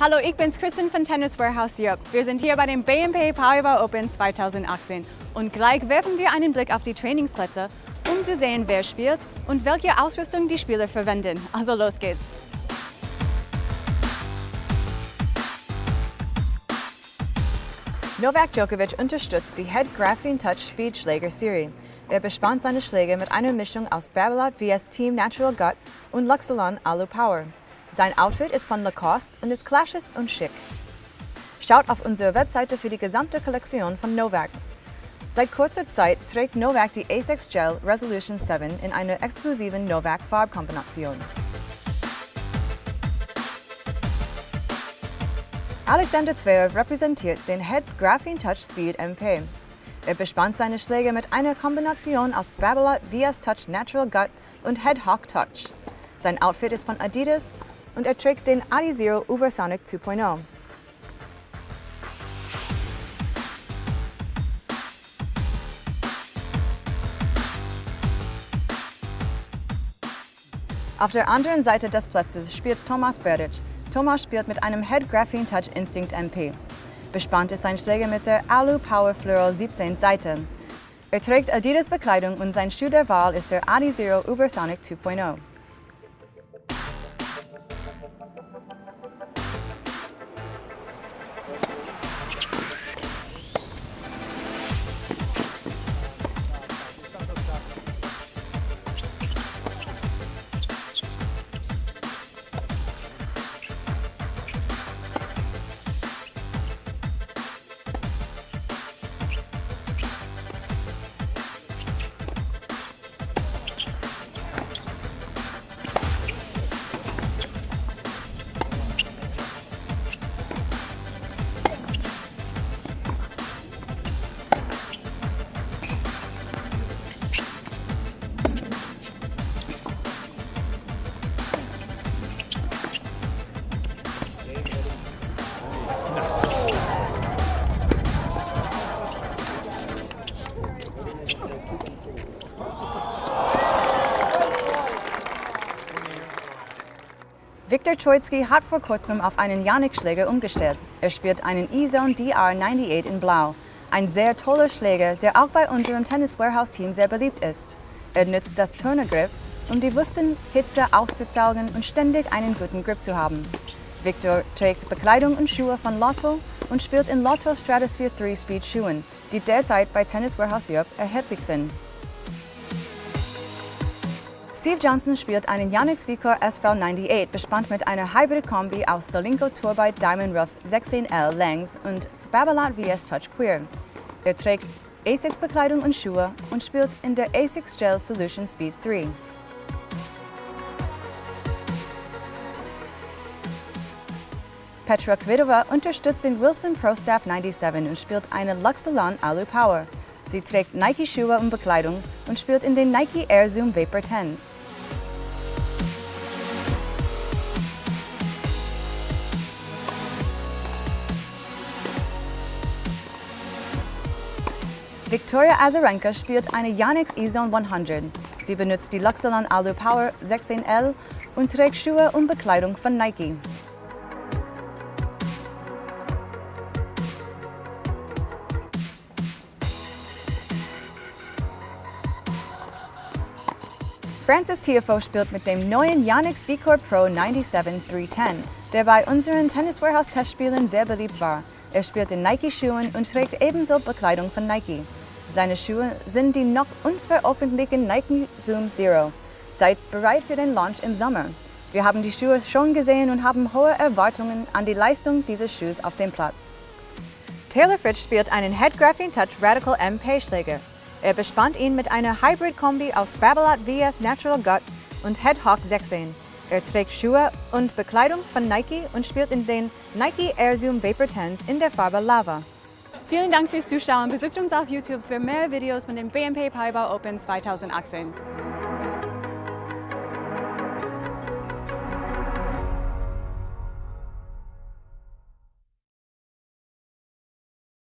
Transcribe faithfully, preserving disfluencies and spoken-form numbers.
Hallo, ich bin's Kristen von Tennis Warehouse Europe. Wir sind hier bei dem B M P Powerball Open zweitausendachtzehn und gleich werfen wir einen Blick auf die Trainingsplätze, um zu sehen, wer spielt und welche Ausrüstung die Spieler verwenden. Also los geht's! Novak Djokovic unterstützt die Head Graphene Touch Speed Schläger Serie. Er bespannt seine Schläge mit einer Mischung aus Babolat V S Team Natural Gut und Luxilon Alu Power. Sein Outfit ist von Lacoste und ist classisch und schick. Schaut auf unsere Webseite für die gesamte Kollektion von Novak. Seit kurzer Zeit trägt Novak die A sechs Gel Resolution sieben in einer exklusiven Novak Farbkombination. Alexander Zverev repräsentiert den Head Graphene Touch Speed M P. Er bespannt seine Schläge mit einer Kombination aus Babolat V S Touch Natural Gut und Head Hawk Touch. Sein Outfit ist von Adidas und er trägt den Adizero Ubersonic zwei Punkt null. Auf der anderen Seite des Platzes spielt Tomas Beric. Tomas spielt mit einem Head Graphene Touch Instinct M P. Bespannt ist sein Schläger mit der Alu Power Fluoro siebzehn Seite. Er trägt Adidas Bekleidung und sein Schuh der Wahl ist der Adizero Ubersonic zwei Punkt null. Viktor Troicki hat vor kurzem auf einen Jannik-Schläger umgestellt. Er spielt einen E-Zone D R achtundneunzig in Blau. Ein sehr toller Schläger, der auch bei unserem Tennis Warehouse Team sehr beliebt ist. Er nutzt das Turner-Grip, um die Wüstenhitze aufzusaugen und ständig einen guten Grip zu haben. Viktor trägt Bekleidung und Schuhe von Lotto und spielt in Lotto Stratosphere drei Speed Schuhen, die derzeit bei Tennis Warehouse Europe erhältlich sind. Steve Johnson spielt einen Yonex Vikor S V achtundneunzig, bespannt mit einer Hybrid-Kombi aus Solinco Turbite Diamond Rough sechzehn L längs und Babolat V S Touch Queer. Er trägt A sechs Bekleidung und Schuhe und spielt in der A sechs Gel Solution Speed drei. Petra Kvitova unterstützt den Wilson Pro Staff siebenundneunzig und spielt eine Luxilon Alu Power. Sie trägt Nike-Schuhe und Bekleidung und spielt in den Nike Air Zoom Vapor Tens. Victoria Azarenka spielt eine Yonex E-Zone hundert. Sie benutzt die Luxilon Alu Power sechzehn L und trägt Schuhe und Bekleidung von Nike. Frances Tiafoe spielt mit dem neuen Yonex Vikor Pro siebenundneunzig dreihundertzehn, der bei unseren Tennis Warehouse Testspielen sehr beliebt war. Er spielt in Nike-Schuhen und trägt ebenso Bekleidung von Nike. Seine Schuhe sind die noch unveröffentlichten Nike Zoom Zero. Seid bereit für den Launch im Sommer. Wir haben die Schuhe schon gesehen und haben hohe Erwartungen an die Leistung dieses Schuhs auf dem Platz. Taylor Fritz spielt einen Head Graphene Touch Radical M P Schläger. Er bespannt ihn mit einer Hybrid-Kombi aus Babolat V S Natural Gut und Head Hawk sechzehn. Er trägt Schuhe und Bekleidung von Nike und spielt in den Nike Air Zoom Vapor Tens in der Farbe Lava. Vielen Dank fürs Zuschauen. Besucht uns auf YouTube für mehr Videos von dem B M P Powerball Open zweitausendachtzehn.